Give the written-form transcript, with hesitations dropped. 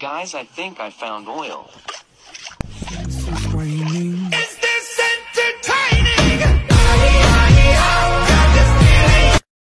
Guys, I think I found oil. This is where you need